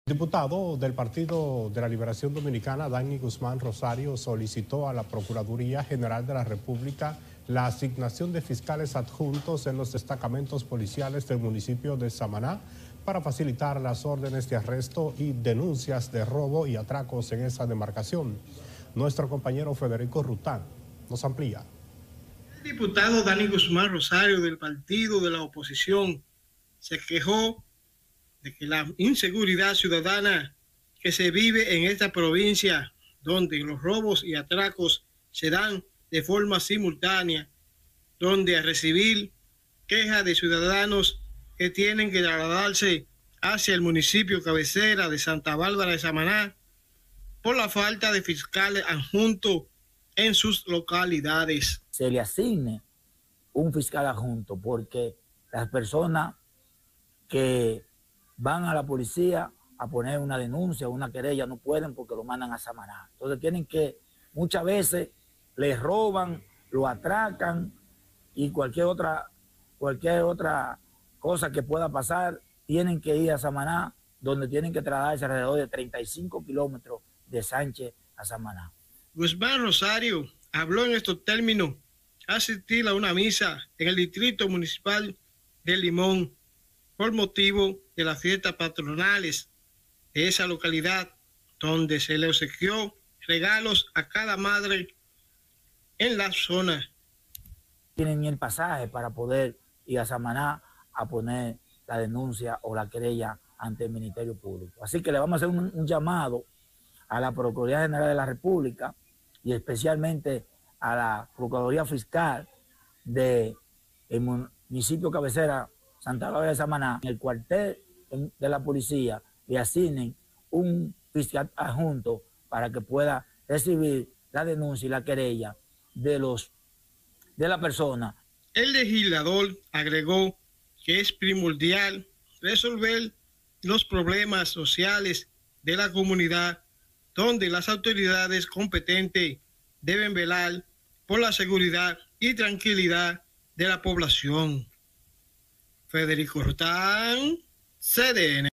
Diputado del Partido de la Liberación Dominicana, Dani Guzmán Rosario, solicitó a la Procuraduría General de la República la asignación de fiscales adjuntos en los destacamentos policiales del municipio de Samaná para facilitar las órdenes de arresto y denuncias de robo y atracos en esa demarcación. Nuestro compañero Federico Rután nos amplía. El diputado Dani Guzmán Rosario del Partido de la Oposición se quejó de que la inseguridad ciudadana que se vive en esta provincia, donde los robos y atracos se dan de forma simultánea, donde a recibir quejas de ciudadanos que tienen que trasladarse hacia el municipio cabecera de Santa Bárbara de Samaná por la falta de fiscales adjuntos en sus localidades. Se le asigne un fiscal adjunto porque las personas que van a la policía a poner una denuncia, una querella, no pueden porque lo mandan a Samaná. Entonces tienen que, muchas veces les roban, lo atracan y cualquier otra cosa que pueda pasar, tienen que ir a Samaná, donde tienen que trasladarse alrededor de 35 kilómetros de Sánchez a Samaná. Guzmán Rosario habló en estos términos asistir a una misa en el distrito municipal de Limón por motivo de las fiestas patronales de esa localidad, donde se le obsequió regalos a cada madre en la zona. Tienen el pasaje para poder ir a Samaná a poner la denuncia o la querella ante el Ministerio Público. Así que le vamos a hacer un llamado a la Procuraduría General de la República y especialmente a la Procuraduría Fiscal del municipio cabecera Santa Bárbara de Samaná, en el cuartel de la policía, le asignen un fiscal adjunto para que pueda recibir la denuncia y la querella de la persona. El legislador agregó que es primordial resolver los problemas sociales de la comunidad, donde las autoridades competentes deben velar por la seguridad y tranquilidad de la población. Federico Rután, CDN.